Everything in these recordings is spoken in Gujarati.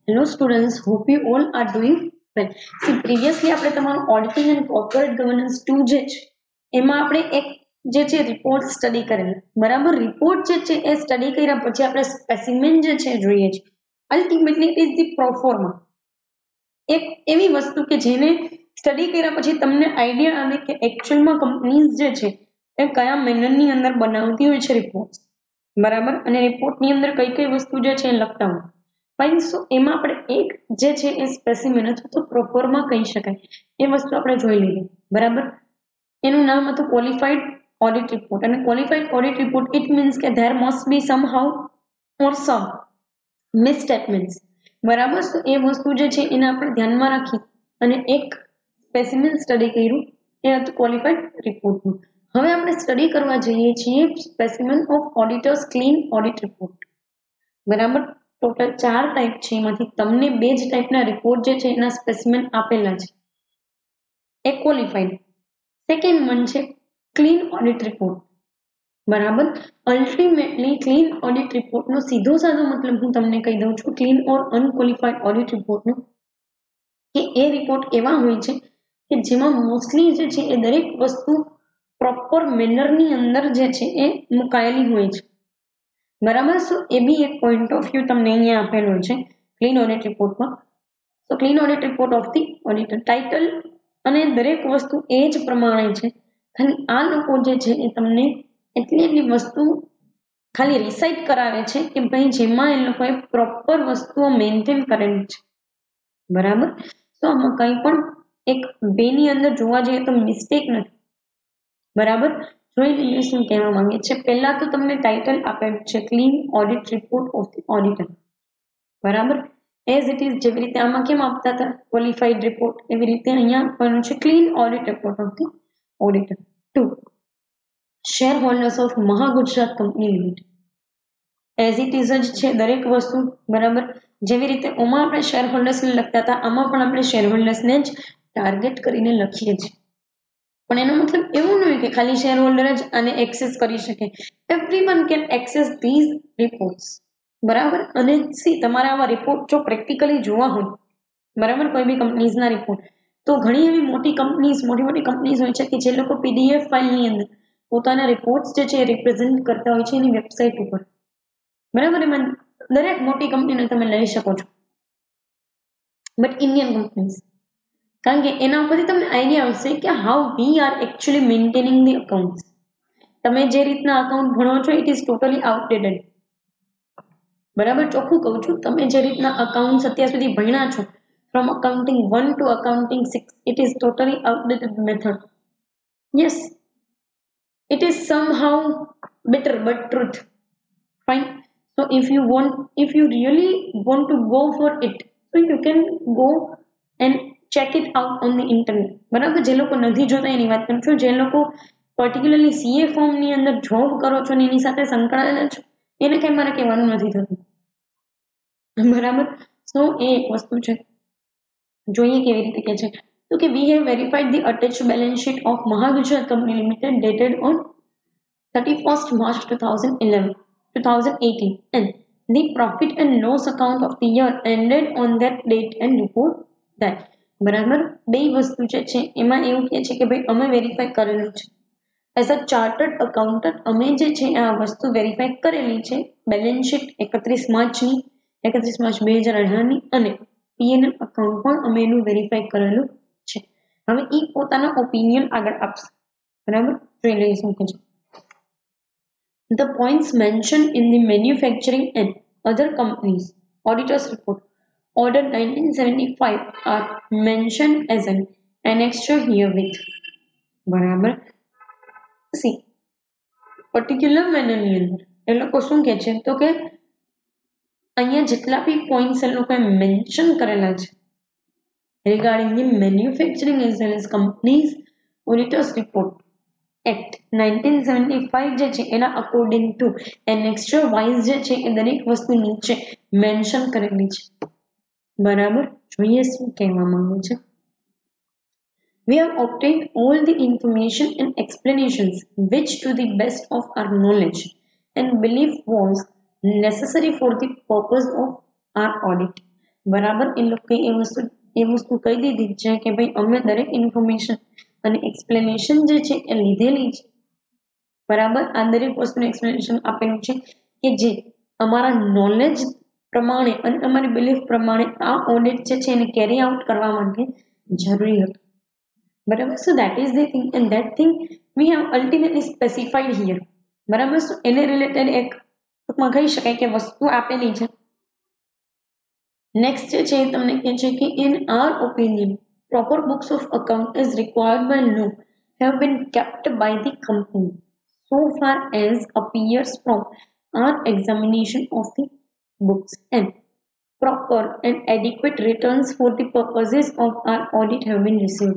Hello students, hope you all are doing well. See, previously આપણે તમારું ઓડિટિંગ એન્ડ કોર્પોરેટ ગવર્નન્સ 2 જે છે એમાં આપણે એક જે છે રિપોર્ટ સ્ટડી કરેલા બરાબર. રિપોર્ટ જે છે એ સ્ટડી કર્યા પછી આપણે સ્પેસિમેન જે છે જોઈએ છે. Ultimately it is the proforma, એક એવી વસ્તુ કે જેને સ્ટડી કર્યા પછી તમને આઈડિયા આવે કે એકચ્યુઅલમાં કંપનીઝ જે છે એ કયા મેનરની અંદર બનાવતી હોય છે રિપોર્ટ બરાબર, અને રિપોર્ટની અંદર કઈ કઈ વસ્તુ જે છે એ લખતા હોય. ફાઇન. સો એમાં આપણે એક જે છે એ સ્પેસિમેન અથવા તો પ્રોપરમાં કહી શકાય એ વસ્તુ આપણે જોઈ લીધી બરાબર. એનું નામ હતું ક્વોલિફાઈડ ઓડિટ રિપોર્ટ. અને qualified audit report it means કે there must be somehow or some misstatements બરાબર. તો એ વસ્તુ જે છે એને આપણે ધ્યાનમાં રાખી અને એક સ્પેસિમેન સ્ટડી કર્યું એ હતું ક્વોલિફાઈડ રિપોર્ટનું. હવે આપણે સ્ટડી કરવા જઈએ છીએ specimen of auditors clean audit report બરાબર. ટોટલ 4 ટાઈપ છે, એમાંથી તમને 2 જ ટાઈપના રિપોર્ટ જે છે એના સ્પેસિમેન આપેલા છે. એક ક્વોલિફાઈડ, સેકન્ડ વન છે ક્લીન ઓડિટ રિપોર્ટ બરાબર. અલ્ટિમેટલી ક્લીન ઓડિટ રિપોર્ટનો સીધો સાધો મતલબ હું તમને કહી દઉં છું, ક્લીન ઓર અનક્વોલિફાઈડ ઓડિટ રિપોર્ટનો, કે એ રિપોર્ટ એવા હોય છે કે જેમાં મોસ્ટલી જે છે એ દરેક વસ્તુ પ્રોપર મેનરની અંદર જે છે એ મુકાયેલી હોય છે બરાબર. સો એ બી એક પોઈન્ટ ઓફ વ્યૂ તમને અહીંયા આપેલો છે ક્લીન ઓડિટ રિપોર્ટમાં. So clean audit report of the auditor title અને દરેક વસ્તુ એ જ પ્રમાણે છે, ખાલી આ લોકો જે છે એ તમને એટલી વસ્તુ ખાલી રિસાઇટ કરાવે છે કે ભાઈ જેમાં એ લોકોએ પ્રોપર વસ્તુઓ મેન્ટેન કરેલી છે બરાબર. તો આમાં કંઈ પણ એક બેની અંદર જોવા જઈએ તો મિસ્ટેક નથી બરાબર. જોઈ લઈએ શું કહેવા માંગે છે. પહેલા તો તમને ટાઇટલ આપેલું છે clean audit report of the auditor બરાબર. એઝ ઇટ ઇઝ જેવી રીતે આમાં કેમ આપતા હતા ક્વોલિફાઈડ રિપોર્ટ, એવી રીતે અહીંયા આપવાનું છે clean audit report of the auditor. 2 share holders of Mahagujarat company limited. As it is જ છે દરેક વસ્તુ બરાબર. જેવી રીતે ઓમાં આપણે શેર હોલ્ડર્સને લખતા હતા, આમાં પણ આપણે શેર હોલ્ડર્સને જ ટાર્ગેટ કરીને લખીએ છીએ. પણ એનો મતલબ એવું નહીં કે ખાલી શેર હોલ્ડર જ આને એક્સેસ કરી શકે. Everyone can access these reports બરાબર. અને સી તમારે આવા રિપોર્ટ જો પ્રેક્ટિકલી જોવા હોય બરાબર, કોઈ બી કંપનીઝના રિપોર્ટ, તો ઘણી એવી મોટી મોટી કંપનીઝ હોય છે કે જે લોકો પીડીએફ ફાઇલની અંદર પોતાના રિપોર્ટ્સ જે છે એ રિપ્રેઝેન્ટ કરતા હોય છે એની વેબસાઇટ ઉપર બરાબર. એમાં દરેક મોટી કંપનીને તમે લઈ શકો છો, બટ ઇન્ડિયન કંપનીઝ, કારણ કે એના ઉપરથી તમને આઈડિયા આવશે કે how we are actually maintaining the accounts. તમે જે રીતના અકાઉન્ટ ભણો છો ઇટ ઇઝ ટોટલી આઉટડેટેડ બરાબર. ચોખ્ખું કહું છું, તમે જે રીતના અકાઉન્ટ્સ અત્યાર સુધી ભણ્યા છો from accounting 1 to accounting 6, it is totally outdated method. Yes, it is somehow better but truth. Fine. So if you really want to go for it, so you can go and check it out on the internet બરાબર. જે લોકો નથી જોતા એની વાત કરું છું, જે લોકો પર્ટિક્યુલરલી સીએ ફોર્મની અંદર જોબ કરો છો ને એની સાથે સંકળાયેલા છો એને કંઈ મારે કહેવાનું નથી થતું બરાબર. સો એ એક વસ્તુ છે. જોઈએ કેવી રીતે કે છે તો કે we have verified the attached balance sheet of Mahagujarat company limited dated on 31st March 2018 and the profit and loss account of the year ended on that date and report that બરાબર. બે વસ્તુ જે છે એમાં એવું કહે છે કે ભાઈ અમે વેરીફાઈ કરેલું છે એઝ અ ચાર્ટર્ડ અકાઉન્ટન્ટ, અમે જે છે આ વસ્તુ વેરીફાઈ કરેલી છે બેલેન્સ શીટ 31 માર્ચ 2018ની અને પીએનએલ અકાઉન્ટ પણ અમે એનું વેરીફાઈ કરેલું છે. હવે એ પોતાનો ઓપિનિયન આગળ આપશે બરાબર. જોઈ લઈએ શું કે છે. The points mentioned in the manufacturing and other companies auditors report order 1975 are mentioned as an annexure herewith બરાબર. સી પર્ટિક્યુલર મેનરની અંદર એ લોકો શું કહે છે તો કે અહીંયા જેટલા બી પોઈન્ટ્સ એ લોકોએ મેન્શન કરેલા છે regarding the manufacturing as well as companies auditors report act 1975 જે છે એના અકોર્ડિંગ ટુ એનેક્સ્ચર વાઇઝ જે છે એ દરેક વસ્તુ નીચે મેન્શન કરેલી છે બરાબર. જોઈએ શું કહેવા માંગે છે. We have obtained all the information and explanations which to the best of our knowledge and belief was necessary for the purpose of our audit. બરાબર, એ લોકો એ વસ્તુ કહી દીધી છે કે ભાઈ અમે દરેક ઇન્ફોર્મેશન અને એક્સપ્લેનેશન જે છે એ લીધેલી છે. બરાબર, આ દરેક વસ્તુનું એક્સપ્લેનેશન આપેલું છે કે જે અમારા નોલેજ પ્રમાણે અને અમારી બિલીફ પ્રમાણે આ ઓડિટ જે છે એને કેરી આઉટ કરવા માટે જરૂરી હતું. બરાબર, so that is the thing and that thing we have ultimately specified here. બરાબર, સો એને રિલેટેડ એક ટૂંકમાં કહી શકાય કે વસ્તુ આપેલી છે. નેક્સ્ટ જે છે તમને કહે છે કે in our opinion proper books of account as required by law have been kept by the company so far as appears from our examination of the books and proper and adequate returns for the purposes of our audit have been received.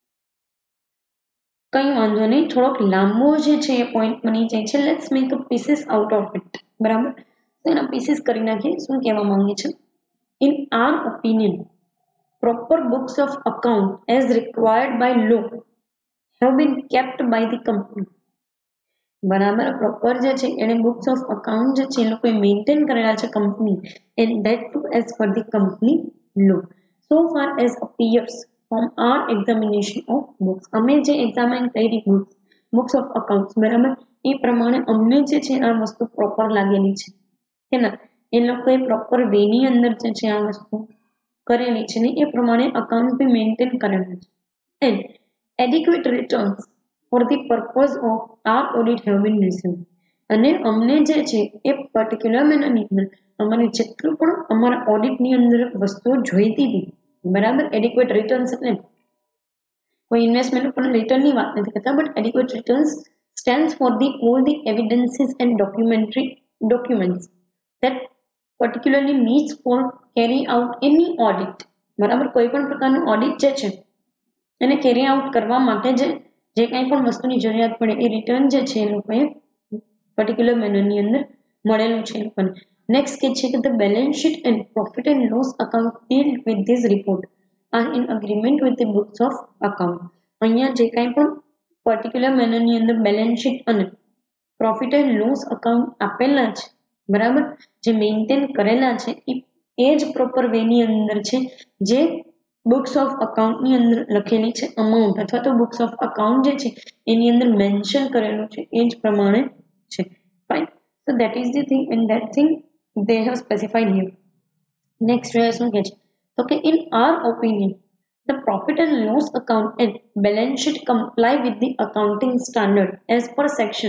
કઈ વાંધો નહીં, થોડોક લાંબો જે છે એ પોઈન્ટ બની જાય છે. Let's make a pieces out of it. બરાબર, તો એના પીસીસ કરી નાખીએ. શું કહેવા માંગે છે? In our opinion proper books of account as required by law have been kept by the company. બરાબર, પ્રોપર જે છે એને બુક્સ ઓફ અકાઉન્ટ જે છે એ લોકોએ મેન્ટેન કરેલા છે company, and that too as per the company law so far as appears from our examination of books. અમે જે એક્ઝામિન કરી બુક્સ ઓફ અકાઉન્ટ્સ, બરાબર, એ પ્રમાણે અમને જે છે આ વસ્તુ પ્રોપર લાગેલી છે કે ના, એ લોકોએ પ્રોપર વેની અંદર જે છે આ વસ્તુ કરેલી છે ને એ પ્રમાણે અકાઉન્ટ બી મેન્ટેન કરેલું છે. And adequate returns for the purpose of our audit have been received. અને અમને જે છે એ પર્ટિક્યુલર મેનરની અંદર અમારે જેટલું પણ અમારા ઓડિટની અંદર વસ્તુઓ જોઈતી હતી, બરાબર, એડિક્વેટ રિટર્ન્સ એટલે કોઈ ઇન્વેસ્ટમેન્ટ ઉપર રિટર્નની વાત નથી કરતા, but adequate returns stands for the all the evidences and documents that particularly needs for carry out any audit. બરાબર, કોઈ પણ પ્રકારનું ઓડિટ જે છે એને કેરી આઉટ કરવા માટે જે કંઈ પણ વસ્તુની જરૂરિયાત પડે એ રિટર્ન જે છે એ લોકોએ પર્ટિક્યુલર મેનરની અંદર મળેલું છે એ લોકોને. નેક્સ્ટ કે છે કે the balance sheet and profit and loss account deal with this report are in agreement with the books of account. અહીંયા જે કાંઈ પણ પર્ટિક્યુલર મેનરની અંદર બેલેન્સ શીટ અને પ્રોફિટ એન્ડ લોસ અકાઉન્ટ આપેલા છે, બરાબર, જે મેન્ટેન કરેલા છે એ જ પ્રોપર વેની અંદર છે જે બુક્સ ઓફ અકાઉન્ટની અંદર લખેલી છે અમાઉન્ટ અથવા તો બુક્સ ઓફ અકાઉન્ટ જે છે એની અંદર મેન્શન કરેલું છે એ જ પ્રમાણે છે. Fine, so that is the thing and that thing they have specified here. Next શું કહે છે તો કે in our opinion the profit and loss account and balance sheet comply with the accounting standard as per section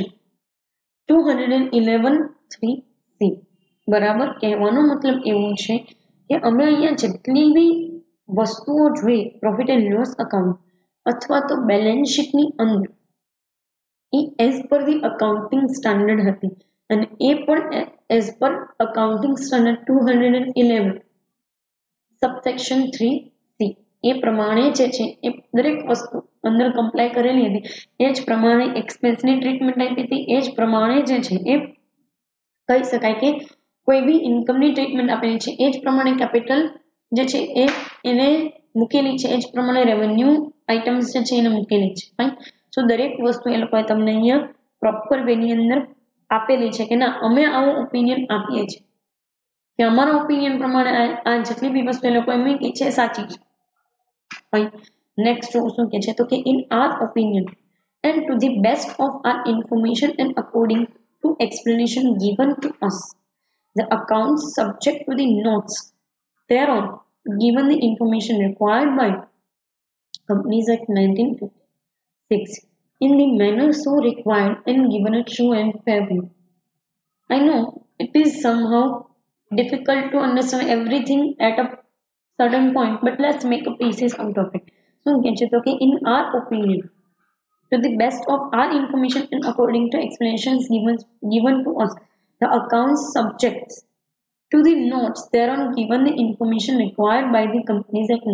211(3)(c. બરાબર, કહેવાનો મતલબ એવું છે કે અમે અહીંયા જેટલી બી વસ્તુઓ જોઈ પ્રોફિટ એન્ડ લોસ અકાઉન્ટ અથવા તો બેલેન્સ શીટની અંદર એ as per the accounting standard હતી અને એ પણ as per accounting standard 211 subsection 3(c) એ પ્રમાણે જે છે એ દરેક વસ્તુ અંદર કમ્પ્લાય કરેલી હતી. એ જ પ્રમાણે એક્સપેન્સની ટ્રીટમેન્ટ આપી હતી, એ જ પ્રમાણે જે છે એ કહી શકાય કે કોઈ બી ઇન્કમની ટ્રીટમેન્ટ આપેલી છે, એ જ પ્રમાણે કેપિટલ જે છે એને મૂકેલી છે, એ જ પ્રમાણે રેવન્યુ આઇટમ્સ જે છે એને મૂકેલી છે. ફાઇન, સો દરેક વસ્તુ એ લોકોએ તમને અહીંયા પ્રોપર વેની અંદર આપેલી છે કે ના અમે આવો ઓપિનિયન આપીએ છીએ કે અમારા ઓપિનિયન પ્રમાણે આ જેટલી બી વસ્તુ એ લોકોએ મૂકી છે સાચી છે. Fine. Next શું કહે છે તો કે in our opinion and to the best of our information and according to explanation given to us, the accounts subject to the notes thereon given the information required by Companies Act 1956 in the manner so required and given a true and fair view. I know it is somehow difficult to understand everything at a certain point, but let's make a pieces out of it. So okay, in our opinion, to the best of our information and according to explanations given to us, the accounts subjects to the notes thereon given the information required by the Companies Act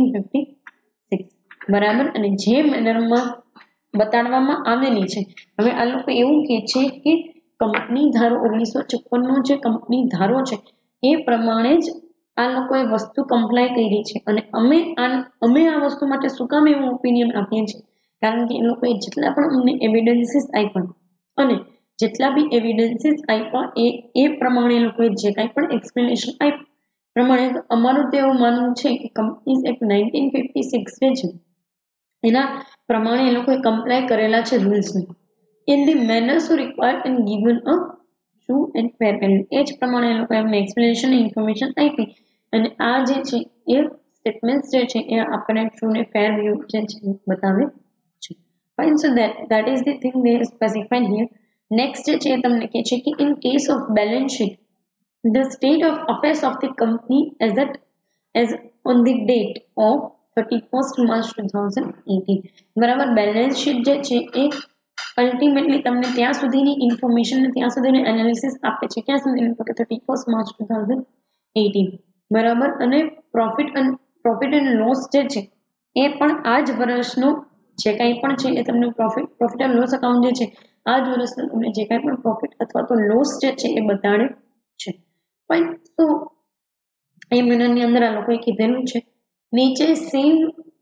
1956. બરાબર, અને જે મેનરમાં બતાડવામાં આવેલી છે. હવે આ લોકો એવું કહે છે કે કંપની ધારો 1956 નો જે કંપની ધારો છે એ પ્રમાણે જ આ લોકોએ વસ્તુ કમ્પ્લાય કરી છે અને અમે આ વસ્તુ માટે શું કામ એવું ઓપિનિયન આપીએ છીએ કારણ કે એ લોકોએ જેટલા પણ અમને એવિડન્સીસ આપ્યા અને જેટલા બી એવિડન્સીસ આપ્યા એ પ્રમાણે એ લોકોએ જે કાંઈ પણ એક્સપ્લેનેશન આપ્યું પ્રમાણે અમારું તો એવું માનવું છે કે કંપનીઝ એક્ટ 1956 જે છે એના પ્રમાણે એ લોકોએ કમ્પ્લાય કરેલા છે રૂલ્સને in the manner so required and given a true and fair value. એ જ પ્રમાણે એ લોકોએ અમને એક્સપ્લેનેશન ઇન્ફોર્મેશન આપી અને આ જે છે એ સ્ટેટમેન્ટ્સ જે છે એ આપણને ટ્રુ ને ફેર વ્યૂ જે છે બતાવે છે. Fine. So that is the thing they specified here. Next જે છે એ તમને કહે છે કે in case of balance sheet the state of affairs of the company as on the date of 31st March 2018. બરાબર. બેલેન્સ શીટ જે છે એ અલ્ટિમેટલી તમને ત્યાં સુધીની ઇન્ફોર્મેશન ત્યાં સુધીનું એનાલિસિસ આપે છે ક્યાં સુધીનું કે 31st March 2018. બરાબર. અને પ્રોફિટ એન્ડ લોસ જે છે એ પણ આ જ વર્ષનો જે કંઈ પણ છે એ તમને પ્રોફિટ એન્ડ લોસ અકાઉન્ટ જે છે આ જ વર્ષનો તમને જે કંઈ પણ પ્રોફિટ અથવા તો લોસ જે છે એ બતાડે છે. તો એ મહિનાની અંદર આ લોકોએ કીધેલું છે નીચે સેમ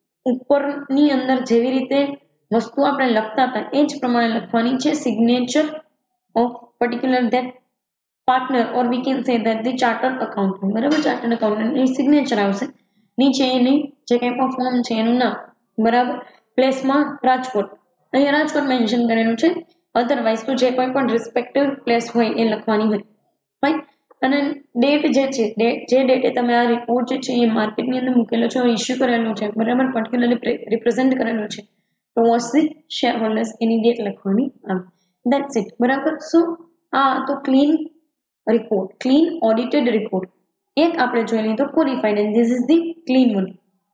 ઉપરની અંદર જેવી રીતે વસ્તુ આપણે લખતા હતા એ જ પ્રમાણે લખવાની છે. Signature of particular that partner or we can say that the chartered accountant. બરાબર. ચાર્ટર્ડ અકાઉન્ટન્ટ એ સિગ્નેચર આવશે. નીચે એની જે કંઈ પણ ફોર્મ છે એનું નામ. બરાબર. પ્લેસમાં રાજકોટ, અહીંયા રાજકોટ મેન્શન કરેલું છે. અધરવાઇઝ તો જે કોઈ પણ રિસ્પેક્ટિવ પ્લેસ હોય એ લખવાની હોય. ફાઇન. અને ડેટ જે છે જે ડેટે તમે આ રિપોર્ટ જે છે એ માર્કેટની અંદર મૂકેલો છે ઇસ્યુ કરેલો છે. બરાબર. પર્ટિક્યુલરલી રિપ્રેઝેન્ટ કરેલો છે તો વોટ્સ ધી શેર હોલ્ડર્સ એની ડેટ લખવાની આવે. That's it. બરાબર. સો આ તો clean report, clean audited report. એક આપણે જોઈ લીધો qualified and this is the clean one.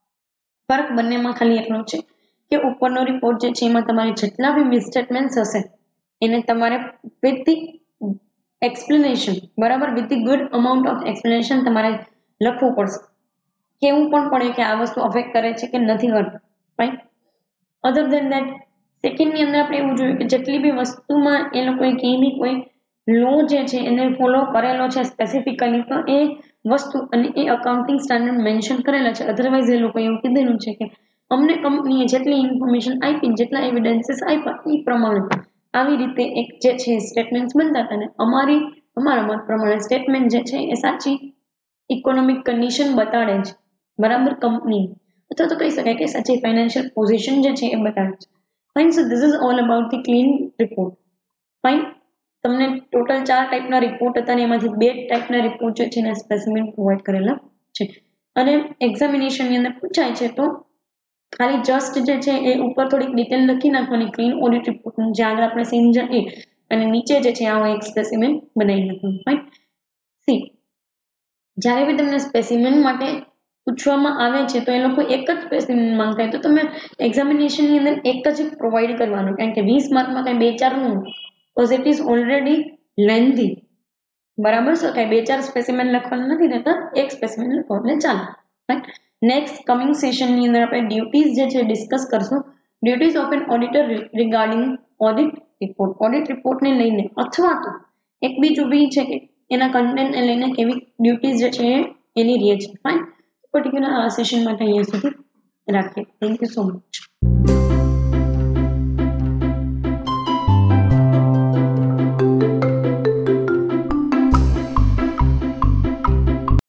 ફરક બંનેમાં ખાલી એટલો છે કે ઉપરનો રિપોર્ટ જે છે એમાં તમારે જેટલા બી મિસસ્ટેટમેન્ટ્સ હશે એને તમારે વિથ ધી એક્સપ્લેનેશન, બરાબર, with the good amount of explanation તમારે લખવું પડશે. કેવું પણ પડે કે આ વસ્તુ અફેક્ટ કરે છે કે નથી કરતું. રાઈટ. અધર દેન દેટ સેકન્ડની અંદર આપણે એવું જોયું કે જેટલી બી વસ્તુમાં એ લોકોએ કંઈ કોઈ લો જે છે એને ફોલો કરેલો છે સ્પેસિફિકલી તો એ વસ્તુ અને એ અકાઉન્ટિંગ સ્ટાન્ડર્ડ મેન્શન કરેલા છે. અધરવાઇઝ એ લોકોએ એવું કીધેલું છે કે અમને કંપનીએ જેટલી ઇન્ફોર્મેશન આપી જેટલા એવિડન્સીસ આપ્યા એ પ્રમાણે આવી રીતે એક જે છે સ્ટેટમેન્ટ્સ બનતા હતા ને અમારા મત પ્રમાણે સ્ટેટમેન્ટ જે છે એ સાચી ઇકોનોમિક કન્ડિશન બતાડે છે. બરાબર. કંપની અથવા તો કહી શકાય કે સાચી ફાઇનાન્શિયલ પોઝિશન જે છે એ બતાડે છે. Fine. So this is all about the clean report. Fine. તમને ટોટલ 4 ટાઈપના રિપોર્ટ હતા અને એમાંથી 2 ટાઈપના રિપોર્ટ જે છે એના સ્પેસિમેન પ્રોવાઈડ કરેલા છે. અને એક્ઝામિનેશનની અંદર પૂછાય છે તો ખાલી જસ્ટ જે છે એ ઉપર થોડીક ડિટેલ લખી નાખવાની ક્લીન ઓડિટ રિપોર્ટ જે આગળ આપણે સમજા એ અને નીચે જે છે આવો એક સ્પેસિમેન બનાવી નાખવાનું. ફાઇન. સી જ્યારે બી તમને સ્પેસિમેન માટે પૂછવામાં આવે છે તો એ લોકો એક જ સ્પેસિમેન માંગતા હોય તો તમે એક્ઝામિનેશનની અંદર એક જ પ્રોવાઈડ કરવાનું કારણ કે 20 માર્કમાં કંઈ 2-4 નું because it is already lengthy. બરાબર. સો કંઈ 2-4 સ્પેસિમેન લખવાનું નથી રહેતા, એક સ્પેસિમેન લખો એટલે ચાલે. રાઈટ. નેક્સ્ટ કમિંગ સેશનની અંદર આપણે ડ્યુટીઝ જે છે ડિસ્કસ કરશું. Duties of an auditor regarding audit report. Audit રિપોર્ટને લઈને અથવા તો એક બીજું બી છે કે એના કન્ટેન્ટને લઈને કેવી ડ્યુટીઝ જે છે એની રહે છે. ફાઇન. પર્ટિક્યુલર આ સેશન માટે અહીંયા સુધી રાખીએ. Thank you so much.